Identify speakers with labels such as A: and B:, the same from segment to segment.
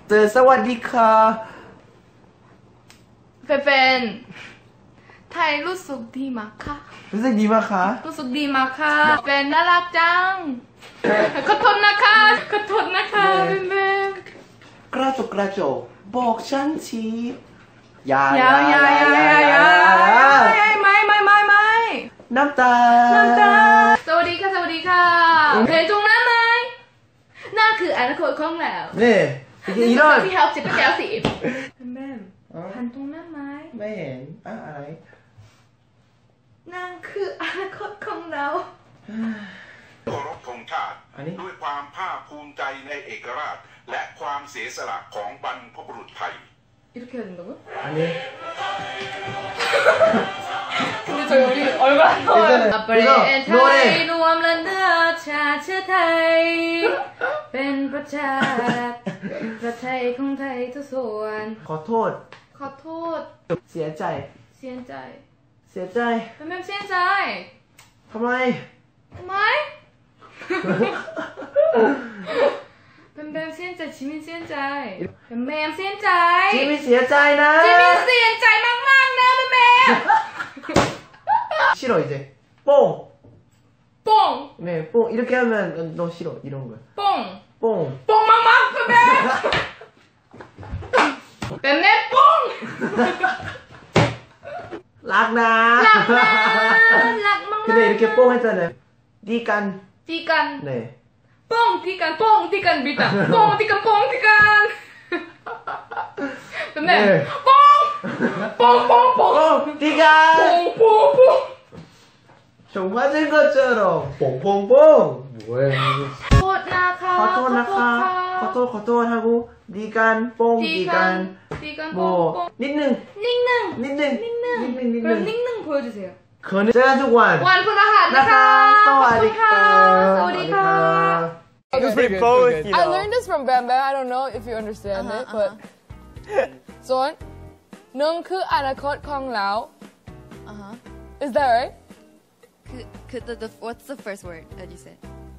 A: สวัสดีค่ะ
B: แฟนๆไทยรู้สึกดีมากค่ะ
A: รู้สึกดีมากค่ะ
B: รู้สึกดีมากค่ะแฟนน่ารักจังขอโทษนะคะขอโทษนะคะแม่
A: กระจกบอกฉันทีอย่าไม่น้ำตา
B: สวัสดีค่ะเห็นตรงนั้นไหมนั่นคืออนาคตของเรา
A: นี่อีรอน
B: ที่เขาจิบไปแก้วสิแม่หันตรงนั้นไหม
A: ไม่เห็นอะไร
B: นั่นคืออนาคตของเรา
C: เคารพธงชาติด้วยความภาคภูมิใจในเอกราชและความเสียสละของบรรพบุรุษไทย
A: อันนี้
B: ประเทศไทยรวมและเนื้อชาติเชื้อไทยเป็นประชาประเทศของไทยทุกส่วน
A: ขอโทษเสียใจ
B: แม่เสียใจ
A: ทำไม
B: แม่เสียใจจิมินเสียใจแม่เสียใจ
A: จิมินเสียใจนะ
B: จิมินเสียใจมากๆนะแม่
A: 싫어 이제 뽕 네 뽕 이렇게 하면 너 싫어 이런 거야 뽕
B: 막막แม่뽕
A: 락나 근데 이렇게 뽕 했잖아요 디간 네
B: 뽕 디간 비다 뽕 디간แม่
A: 뽕 디간 좀 맞은 것처럼 뽕뽕뽕 뭐야ขอโทษ하고 디간 뽕 디간 뭐 닝능
B: 그럼 닝능 보여주세요
A: 그거는 제주관
B: 완푸라하니까
A: 사와디카
D: I learned this from Bam Bam. I don't know if you understand it, but Son, Nungคืออนาคตของเรา Is that right?
E: What's the first word that you said?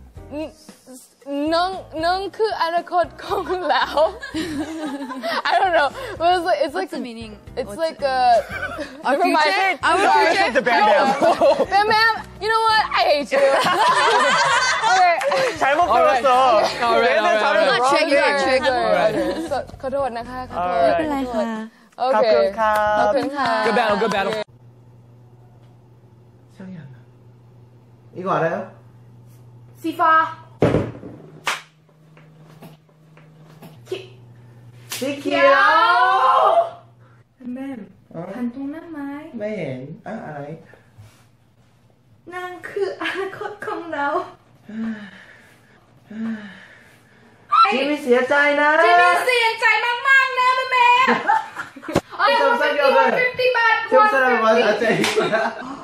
D: Nungคืออนาคตของเรา I don't know. But it's like
E: What's the meaning?
D: It's like
E: our future. Our future.
D: Bam Bam. You know what? I hate you. Okay.
F: 잘못 불렀어.
D: ขอโทษนะคะขอโทษ
E: ไม่เป็นไรค่ะ
D: โอเคขอบคุณค่ะ
F: Good battle.
A: 생각이 안 나. 이거 알아요?
B: 시파
A: 시키요
B: แม่หันตรงนั้นไหม
A: ไม่เห็นอะไร
B: นั่นคืออนาคตของเรา
A: จิมิเสียใจนะ
B: จิมินเสียใจมากๆนะแม่
A: 좀 사귀어봐. 좀 사람 맞아.